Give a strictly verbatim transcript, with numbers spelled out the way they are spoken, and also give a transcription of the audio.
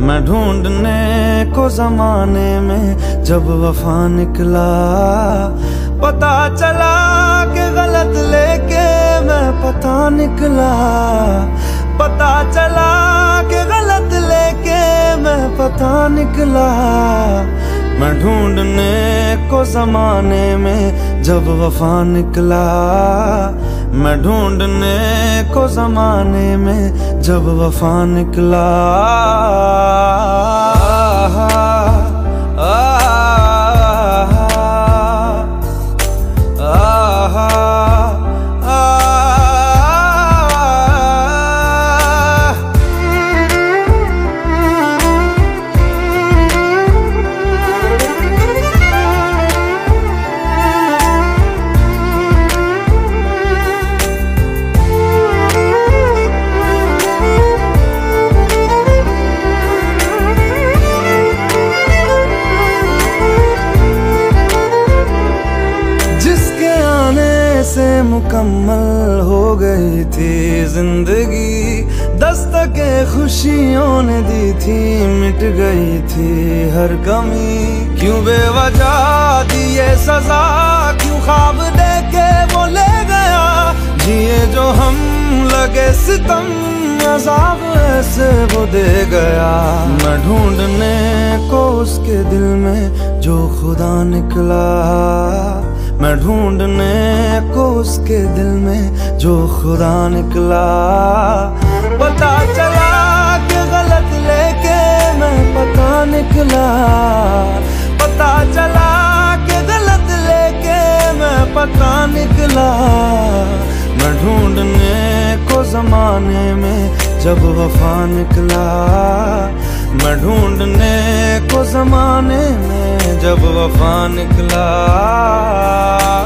मैं ढूंढने को जमाने में जब वफा निकला, पता चला कि गलत लेके मैं पता निकला। पता चला कि गलत लेके मैं पता निकला। मैं ढूंढने को जमाने में जब वफा निकला, मैं ढूंढने को जमाने में जब वफा निकला। से मुकम्मल हो गई थी जिंदगी, दस्तके खुशियों ने दी थी, मिट गई थी हर कमी। क्यों बेवजह दी ये सजा, क्यों ख्वाब देके वो ले गया, जिए जो हम लगे सितम, अज़ाब ऐसे वो दे गया। मैं ढूंढने को उसके दिल में जो खुदा निकला, मैं ढूंढने को उसके दिल में जो खुदा निकला। पता चला कि गलत लेके मैं पता निकला, पता चला कि गलत लेके मैं पता निकला। मैं ढूंढने को जमाने में जब वफा निकला, मैं ढूंढने को जमाने में जब वफा निकला।